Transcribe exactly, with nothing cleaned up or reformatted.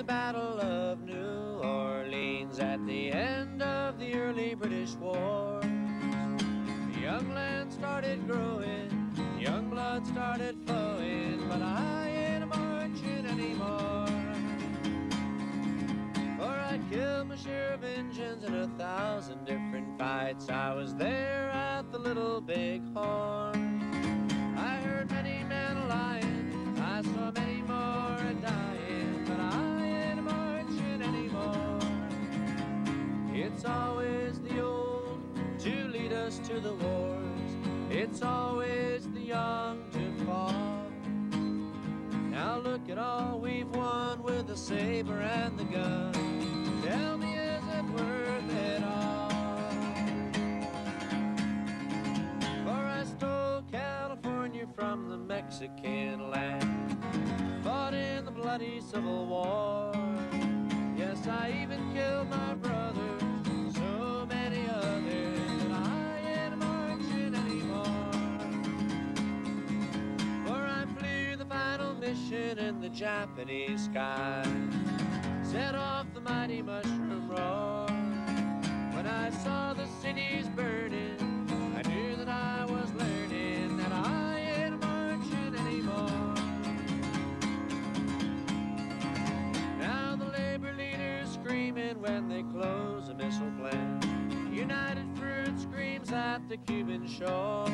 the Battle of New Orleans at the end of the early British War. The young land started growing, young blood started flowing, but I ain't a-marching anymore. For I'd killed my share of Injuns in a thousand different fights. I was there at the Little Big Horn. I heard many men a-lying, I saw many more a-dying, but I ain't a-marching anymore. It's always the old to lead us to the wars. It's always the young to fall. Now look at all we've won with the saber and the gun. Tell me, is it worth it all? For I stole California from the Mexican land, fought in the bloody Civil War. Yes, I even killed my brother, so many others, but I ain't marching anymore. For I flew the final mission in the Japanese sky, set off the mighty mushroom roar. When I saw the cities burning, I knew that I was learning that I ain't marching anymore. Now the labor leaders screaming when they close a missile plant. United Fruit screams at the Cuban shore.